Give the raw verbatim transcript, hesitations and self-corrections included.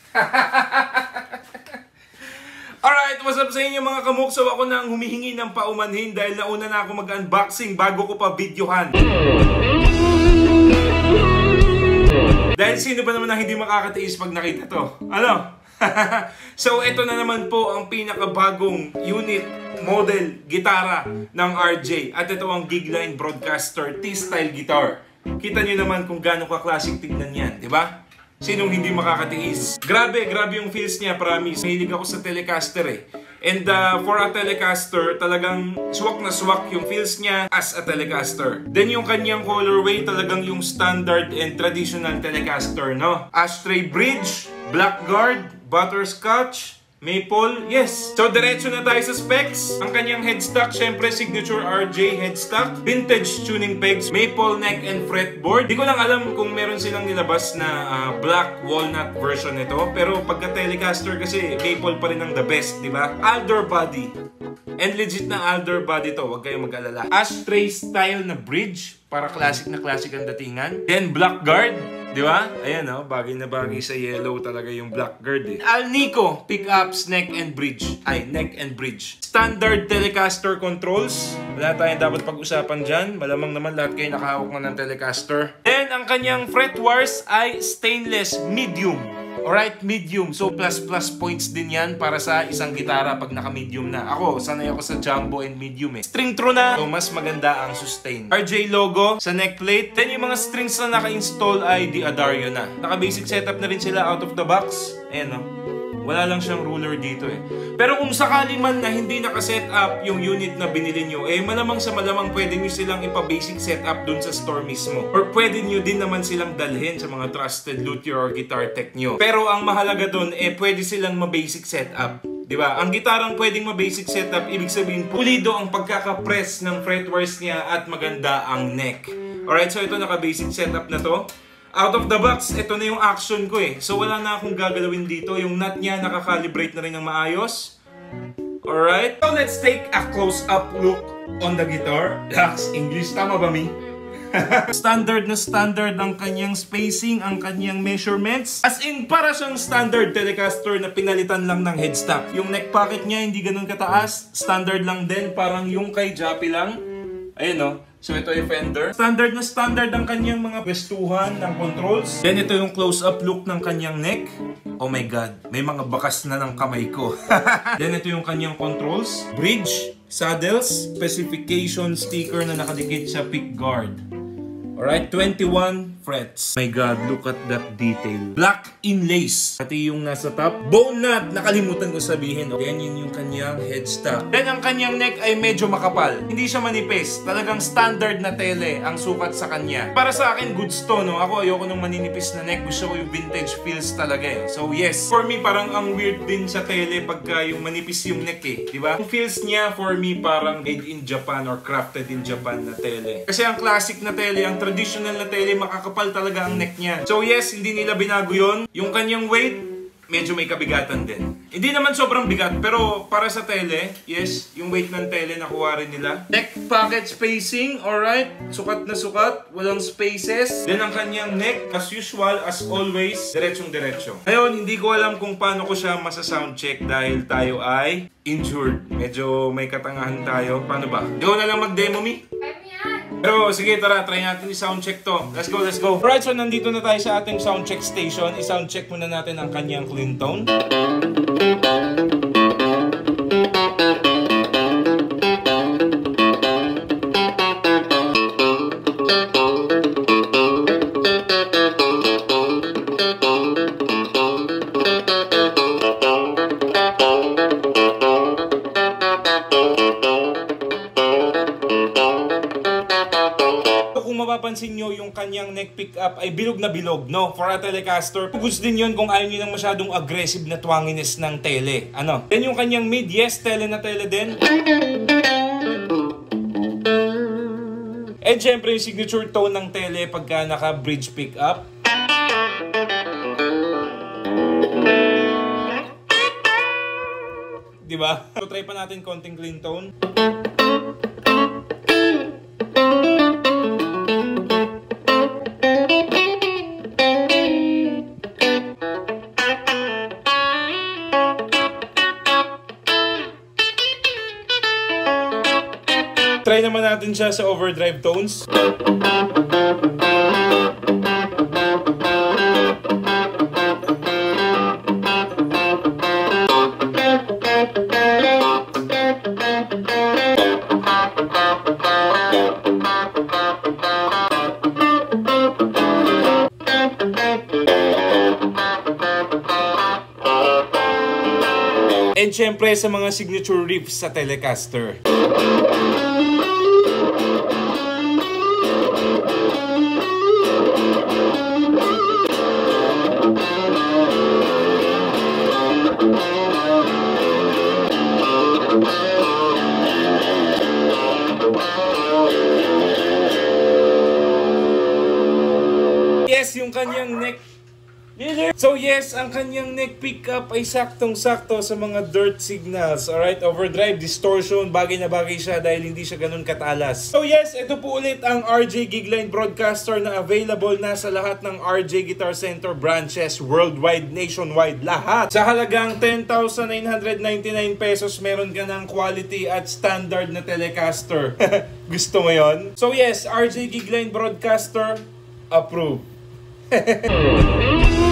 Alright, what's up sa inyo mga kamukso? Ako na ang humihingi ng paumanhin dahil nauna na ako mag-unboxing bago ko pa videohan. Dahil sino ba naman ang hindi makakatiis pag nakita to? Ano? So, ito na naman po ang pinakabagong unit, model, gitara ng R J. At ito ang Gigline Broadcaster T-Style Guitar. Kita nyo naman kung gaano ka-classic tignan yan, di ba? Sinong hindi makakatiis? Grabe, grabe yung feels niya, promise. Mahilig ako sa Telecaster eh. And uh, for a Telecaster, talagang swak na swak yung feels niya as a Telecaster. Then yung kanyang colorway, talagang yung standard and traditional Telecaster, no? Ashtray bridge, black guard, butterscotch, maple, yes. So, diretso na tayo sa specs. Ang kanyang headstock, syempre, signature R J headstock. Vintage tuning pegs, maple neck and fretboard. Di ko lang alam kung meron silang nilabas na uh, black walnut version nito. Pero pagka Telecaster kasi, maple pa rin ang the best, di ba? Alder body. And legit na alder body to, huwag kayong mag-alala. Ashtray style na bridge, para classic na classic ang datingan. Then black guard, di ba? Ayan o, oh, bagay na bagay sa yellow talaga yung black guard eh. Alnico, pickups, neck and bridge. Ay, neck and bridge. Standard Telecaster controls. Wala tayong dapat pag-usapan dyan. Malamang naman lahat kayo nakahawak na ng Telecaster. Then, ang kanyang fret wires ay stainless medium. Alright, medium. So, plus-plus points din yan para sa isang gitara pag naka-medium na. Ako, sanay ako sa jumbo and medium eh. String true na, so mas maganda ang sustain. R J logo sa neckplate. Then, yung mga strings na naka-install ay D'Addario na. Naka-basic setup na rin sila out of the box. Ayan no. Wala lang siyang ruler dito eh. Pero kung sakali man na hindi naka-set up yung unit na binili nyo, eh malamang sa malamang pwede nyo silang ipa-basic setup dun sa store mismo. Or pwede nyo din naman silang dalhin sa mga trusted luthier or guitar tech nyo. Pero ang mahalaga dun, eh pwede silang ma-basic setup. Diba? Ang gitarang pwedeng ma-basic setup, ibig sabihin, pulido ang pagkaka-press ng fretwires niya at maganda ang neck. Alright, so ito naka-basic setup na to. Out of the box, ito na yung action ko eh. So wala na akong gagalawin dito. Yung nut niya nakakalibrate na rin ng maayos. Alright. So let's take a close-up look on the guitar. That's English. Tama ba, mi? Standard na standard ang kanyang spacing, ang kanyang measurements. As in, para siyang standard Telecaster na pinalitan lang ng headstock. Yung neck pocket niya hindi ganun kataas. Standard lang din. Parang yung kay Jappy lang. Ayun no. So ito yung fender. Standard na standard ang kanyang mga pwestuhan ng controls. Then ito yung close-up look ng kanyang neck. Oh my god, may mga bakas na ng kamay ko. Then ito yung kanyang controls. Bridge, saddles, specification sticker na nakadikit sa pick guard. Alright, twenty-one frets. My god, look at that detail. Black inlays. Pati yung nasa top. Bone nut, nakalimutan ko sabihin. Then yun yung kanyang headstock. Then ang kanyang neck ay medyo makapal. Hindi siya manipis. Talagang standard na tele ang sukat sa kanya. Para sa akin, goods to, no? Ako ayoko nung maninipis na neck. Gusto ko yung vintage feels talaga eh. So yes, for me parang ang weird din sa tele pagka yung manipis yung neck eh. Diba? Yung feels niya for me parang made in Japan or crafted in Japan na tele. Kasi ang classic na tele, ang traditional na tele, makakapal talaga ang neck niya. So yes, hindi nila binago yun. Yung kanyang weight, medyo may kabigatan din. Hindi naman sobrang bigat, pero para sa tele, yes, yung weight ng tele nakuha rin nila. Neck pocket spacing, alright. Sukat na sukat, walang spaces. Then ang kanyang neck, as usual, as always, diretsong diretsyo. Ngayon, hindi ko alam kung paano ko siya masa-soundcheck dahil tayo ay injured. Medyo may katangahan tayo. Paano ba? Ikaw na lang mag-demo, mi? Pero sige, tara, try natin i-soundcheck to. Let's go, let's go. Alright, so nandito na tayo sa ating soundcheck station. I-soundcheck muna natin ang kanyang clean tone. Mapapansin nyo yung kanyang neck pickup ay bilog na bilog, no? For a Telecaster. Gusto din yun kung ayaw nyo ng masyadong aggressive na twanginess ng tele. Ano? Then yung kanyang mid, yes, tele na tele din. And syempre yung signature tone ng tele pagka naka-bridge pickup. Diba? So try pa natin konting clean tone. Try naman natin siya sa overdrive tones. And syempre sa mga signature riffs sa Telecaster. Yes, yung kanyang neck. So yes, ang kanyang neck pickup ay saktong-sakto sa mga dirt signals. Alright, overdrive, distortion, bagay na bagay siya dahil hindi siya ganun katalas. So yes, ito po ulit ang R J Gigline Broadcaster na available na sa lahat ng R J Guitar Center branches worldwide, nationwide, lahat. Sa halagang ten thousand nine hundred ninety-nine pesos, meron ka ng quality at standard na Telecaster. Gusto mo yon? So yes, R J Gigline Broadcaster, approved.